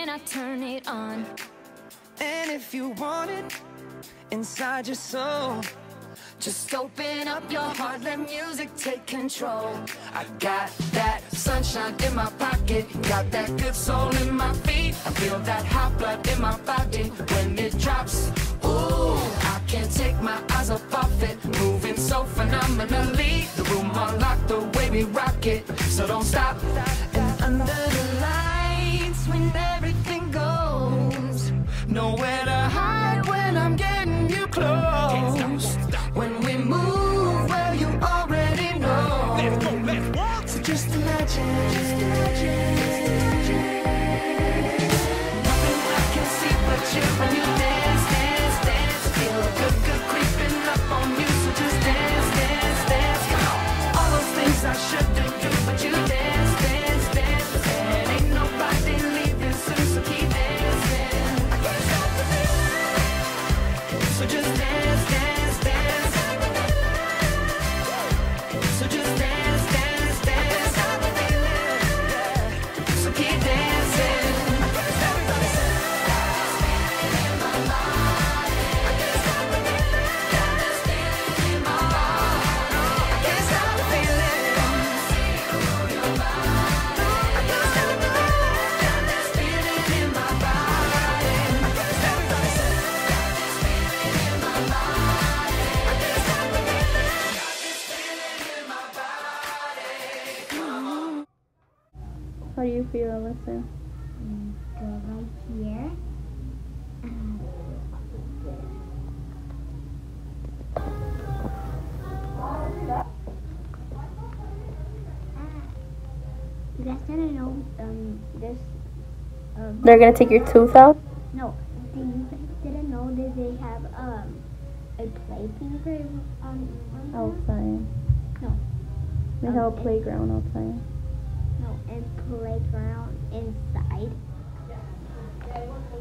when I turn it on. And if you want it inside your soul, just open up your heart, let music take control. I got that sunshine in my pocket, got that good soul in my feet. I feel that hot blood in my body when it drops. Ooh, I can't take my eyes off of it, moving so phenomenally. The room unlocked the way we rock it, so don't stop. and under the lights when everything goes, Nowhere to hide when I'm getting you close. When we move, well, you already know. so just imagine. Nothing I can see but you when you dance, dance, dance. Feel a good, good creeping up on you, so just dance, dance, dance. Come on. All those things I shouldn't do, but you dance, dance, dance. And ain't nobody leaving soon, so keep dancing. I can't stop the feeling, so just dance, dance, dance. So just dance, dance, dance. Stop the feeling, so keep dancing. Everybody say, in my body. I can't stop the feeling, got this feeling in my body. I can't stop the feeling, your body. I can't stop the feeling, got this feeling in my body. Everybody say, got this feeling in my body. I can't stop the feeling, got this feeling in my body. How do you feel, Alyssa? Go right here. You guys didn't know this. They're gonna take your tooth out? No, do you guys didn't know that they have a plaything for on Outside. No, They have a Okay. playground outside. no, and playground inside.